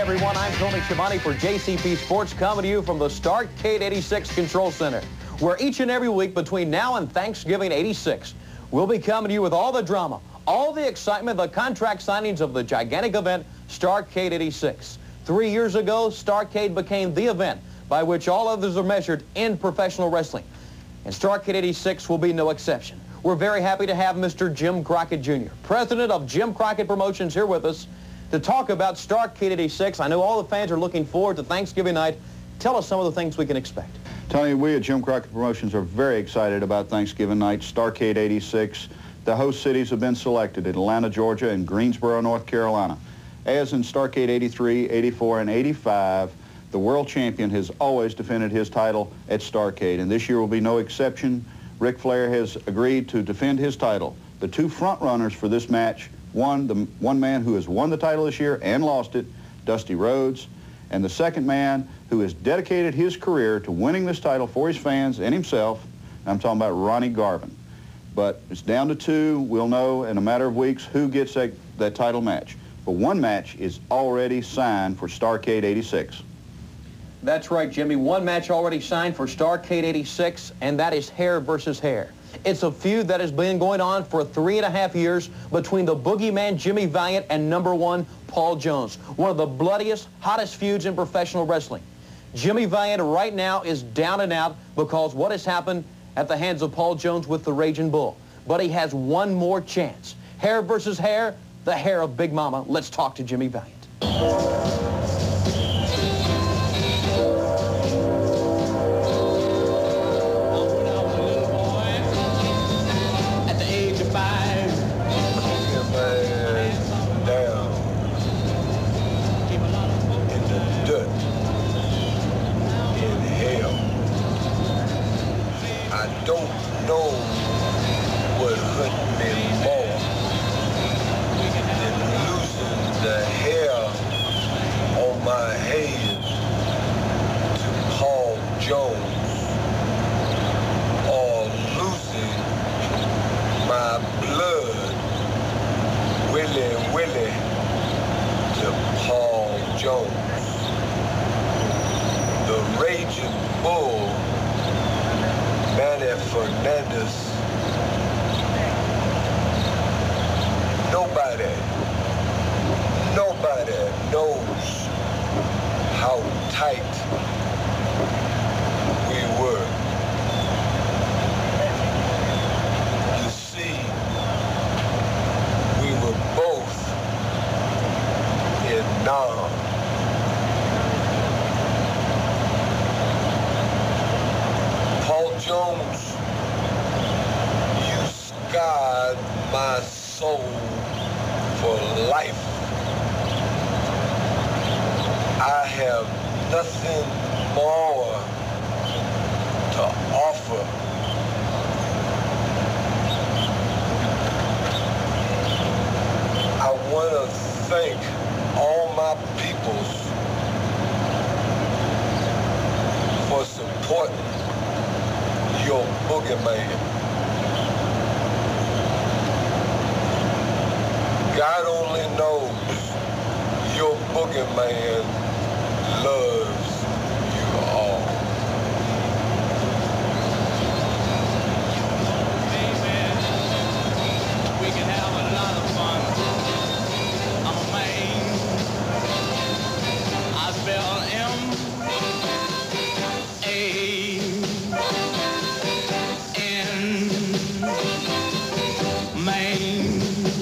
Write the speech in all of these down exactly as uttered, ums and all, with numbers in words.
everyone, I'm Tony Schiavone for J C P Sports, coming to you from the Starrcade eighty-six Control Center, where each and every week between now and Thanksgiving eighty-six, we'll be coming to you with all the drama, all the excitement, the contract signings of the gigantic event, Starrcade eighty-six. Three years ago, Starrcade became the event by which all others are measured in professional wrestling. And Starrcade eighty-six will be no exception. We're very happy to have Mister Jim Crockett Junior, president of Jim Crockett Promotions, here with us to talk about Starrcade eighty-six. I know all the fans are looking forward to Thanksgiving night. Tell us some of the things we can expect. Tony, we at Jim Crockett Promotions are very excited about Thanksgiving night, Starrcade eighty-six. The host cities have been selected: Atlanta, Georgia, and Greensboro, North Carolina. As in Starrcade eighty-three, eighty-four, and eighty-five, the world champion has always defended his title at Starrcade, and this year will be no exception. Ric Flair has agreed to defend his title. The two front runners for this match, one, the one man who has won the title this year and lost it, Dusty Rhodes, and the second man who has dedicated his career to winning this title for his fans and himself. I'm talking about Ronnie Garvin. But it's down to two. We'll know in a matter of weeks who gets that, that title match. But one match is already signed for Starrcade eighty-six. That's right, Jimmy. One match already signed for Starrcade eighty-six, and that is hair versus hair. It's a feud that has been going on for three and a half years between the Boogie Man, Jimmy Valiant, and number one, Paul Jones. One of the bloodiest, hottest feuds in professional wrestling. Jimmy Valiant right now is down and out because what has happened at the hands of Paul Jones with the Raging Bull. But he has one more chance. Hair versus hair, the hair of Big Mama. Let's talk to Jimmy Valiant. Nobody, nobody knows how tight we were. You see, we were both in Nam. Paul Jones, you scarred my soul for life. I have nothing more to offer. I want to thank all my peoples for supporting your Boogie Man. God only knows your Boogie Man loves you all. Amen. We can have a lot of fun. I'm a man. I spell M A N man.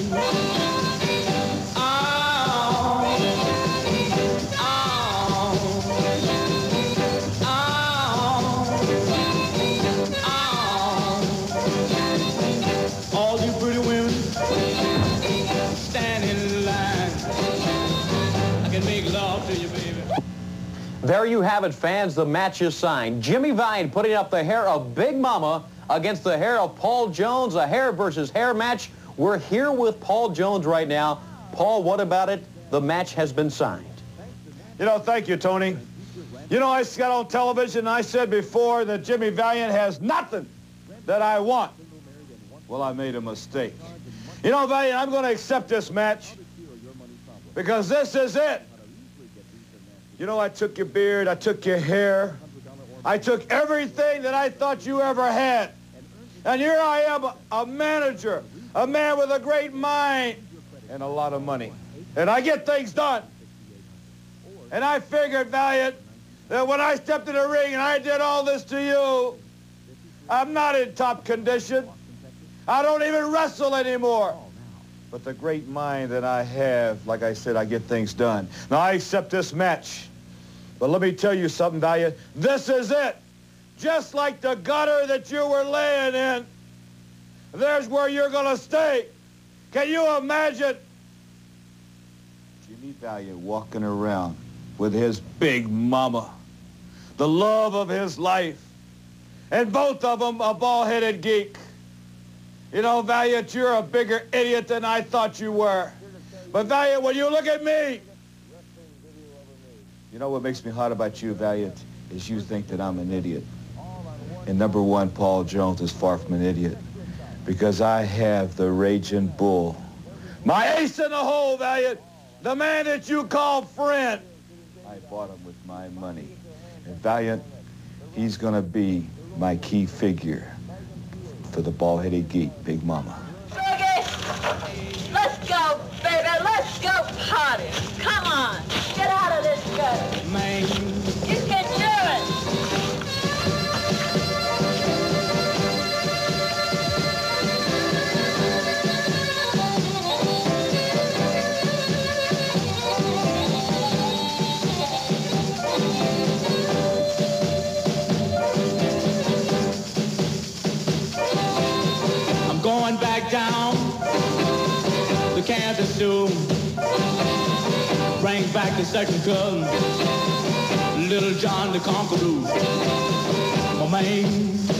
There you have it, fans. The match is signed. Jimmy Valiant putting up the hair of Big Mama against the hair of Paul Jones, a hair versus hair match. We're here with Paul Jones right now. Paul, what about it? The match has been signed. You know, thank you, Tony. You know, I got on television and I said before that Jimmy Valiant has nothing that I want. Well, I made a mistake. You know, Valiant, I'm going to accept this match because this is it. You know, I took your beard, I took your hair, I took everything that I thought you ever had. And here I am, a, a manager, a man with a great mind and a lot of money. And I get things done. And I figured, Valiant, that when I stepped in the ring and I did all this to you, I'm not in top condition. I don't even wrestle anymore. But the great mind that I have, like I said, I get things done. Now, I accept this match. But let me tell you something, Valiant. This is it. Just like the gutter that you were laying in, there's where you're going to stay. Can you imagine Jimmy Valiant walking around with his big mama, the love of his life, and both of them a bald-headed geek? You know, Valiant, you're a bigger idiot than I thought you were. But Valiant, when you look at me, you know what makes me hot about you, Valiant, is you think that I'm an idiot. And number one, Paul Jones is far from an idiot, because I have the Raging Bull, my ace in the hole, Valiant, the man that you call friend. I bought him with my money. And Valiant, he's going to be my key figure for the bald-headed geek, Big Mama. Boogie, let's go, baby. Let's go party. Come on, get out of this gutter. Man, You can do it. I'm going back down to Kansas soon. Bring back the second cousin, Little John the Conqueror. My man.